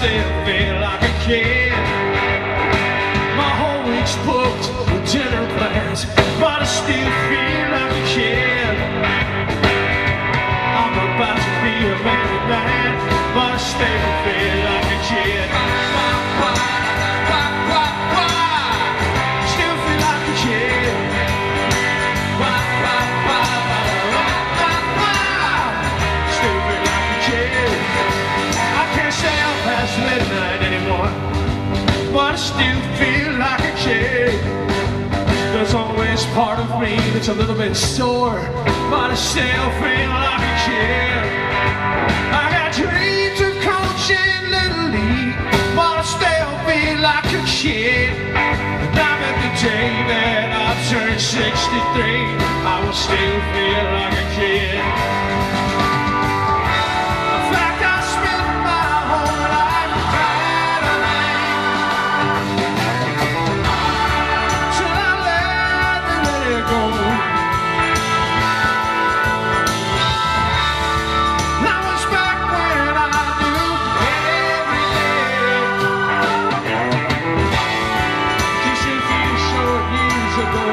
still feel like a kid. My whole week's booked with dinner plans, but I still feel like a kid. I'm about to be a married man, but I still feel like a kid. Still feel like a kid. Still feel like a kid. I can't stay up past midnight anymore, but I still feel like a kid. There's always part of me that's a little bit sore, but I still feel like a kid. I got dreams of coaching Little League, but I still feel like a kid. And I'm at the day that I turn 63, I will still feel like a kid. In fact, I spent my whole life till I let it go. That was back when I knew every day. Just a few short years ago.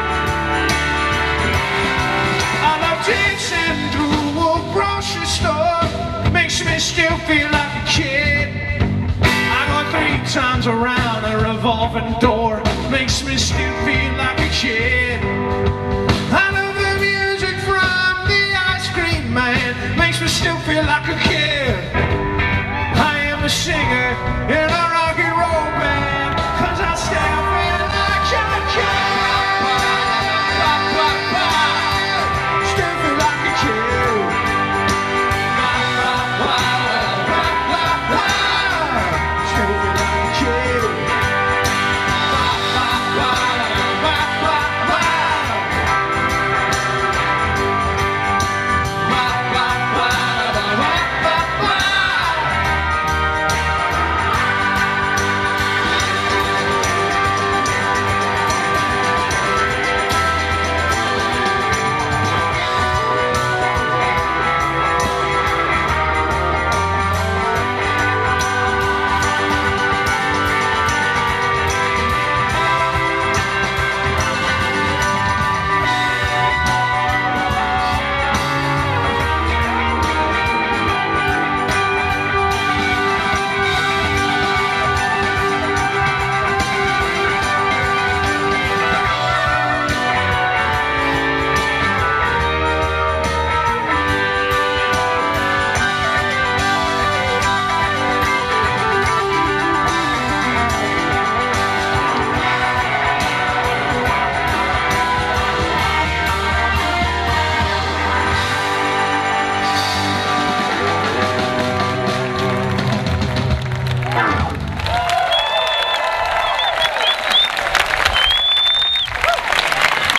I love dancing through a grocery store. Makes me still feel like a kid. I go 3 times around a revolving door. Makes me still feel like a kid. I love the music from the ice cream man. Makes me still feel like a kid. I am a singer in a